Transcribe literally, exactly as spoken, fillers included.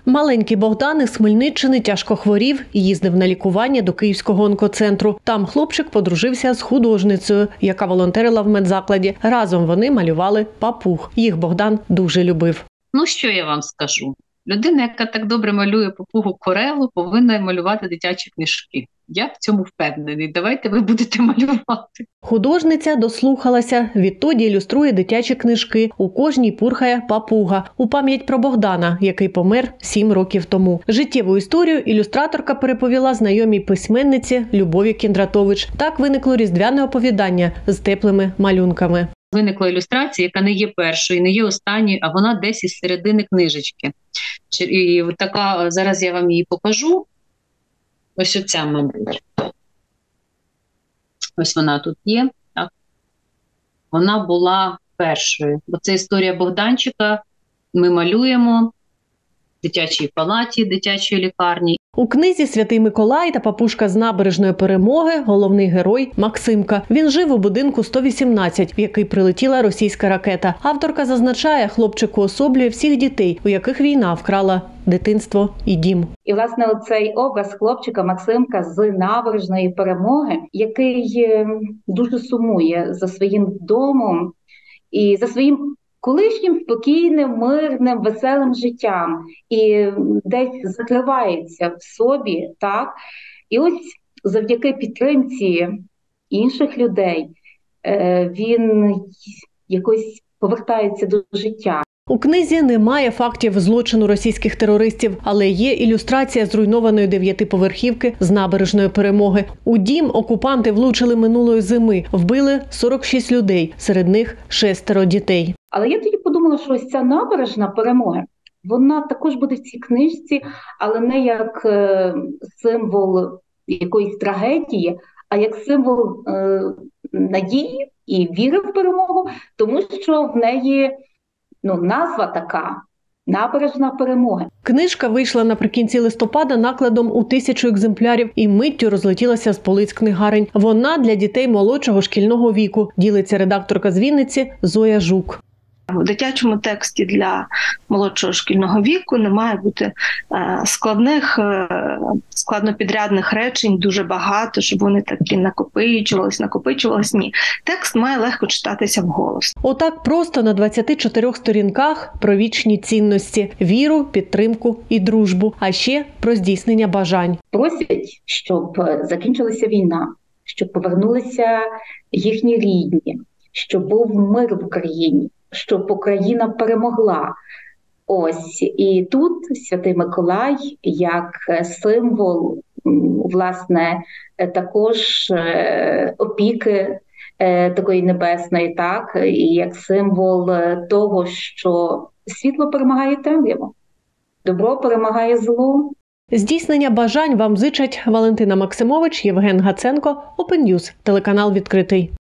Маленький Богдан із Хмельниччини тяжко хворів і їздив на лікування до Київського онкоцентру. Там хлопчик подружився з художницею, яка волонтерила в медзакладі. Разом вони малювали папуг. Їх Богдан дуже любив. Ну, що я вам скажу? Людина, яка так добре малює папугу Корелу, повинна малювати дитячі книжки. Я в цьому впевнений. Давайте ви будете малювати. Художниця дослухалася. Відтоді ілюструє дитячі книжки. У кожній пурхає папуга. У пам'ять про Богдана, який помер сім років тому. Життєву історію ілюстраторка переповіла знайомій письменниці Любові Кіндратович. Так виникло різдвяне оповідання з теплими малюнками. Виникла ілюстрація, яка не є першою, не є останньою, а вона десь із середини книжечки. І така, зараз я вам її покажу. Ось оця, мабуть. Ось вона тут є. Так. Вона була першою. Бо це історія Богданчика. Ми малюємо в дитячій палаті, дитячої лікарні. У книзі «Святий Миколай» та папушка з набережної Перемоги головний герой Максимка. Він жив у будинку сто вісімнадцять, в який прилетіла російська ракета. Авторка зазначає, хлопчик уособлює всіх дітей, у яких війна вкрала дитинство і дім. І, власне, оцей образ хлопчика Максимка з набережної Перемоги, який дуже сумує за своїм домом і за своїм колишнім спокійним, мирним, веселим життям. І десь закривається в собі, так? І ось завдяки підтримці інших людей він якось повертається до життя. У книзі немає фактів злочину російських терористів, але є ілюстрація зруйнованої дев'ятиповерхівки з набережної Перемоги. У дім окупанти влучили минулої зими, вбили сорок шість людей, серед них шестеро дітей. Але я тоді подумала, що ось ця набережна Перемоги, вона також буде в цій книжці, але не як е, символ якоїсь трагедії, а як символ е, надії і віри в перемогу, тому що в неї ну, назва така – «Набережна Перемоги». Книжка вийшла наприкінці листопада накладом у тисячу екземплярів і миттю розлетілася з полиць книгарень. Вона для дітей молодшого шкільного віку, ділиться редакторка з Вінниці Зоя Жук. В дитячому тексті для молодшого шкільного віку не має бути складних, складнопідрядних речень дуже багато, щоб вони такі накопичувались, накопичувались. Ні. Текст має легко читатися вголос. Отак просто на двадцяти чотирьох сторінках про вічні цінності – віру, підтримку і дружбу, а ще про здійснення бажань. Просять, щоб закінчилася війна, щоб повернулися їхні рідні, щоб був мир в Україні, щоб Україна перемогла. Ось. І тут Святий Миколай як символ, власне, також опіки такої небесної, так, і як символ того, що світло перемагає темряву, добро перемагає зло. Здійснення бажань вам зичать Валентина Максимович, Євген Гаценко, Open News, телеканал «Відкритий».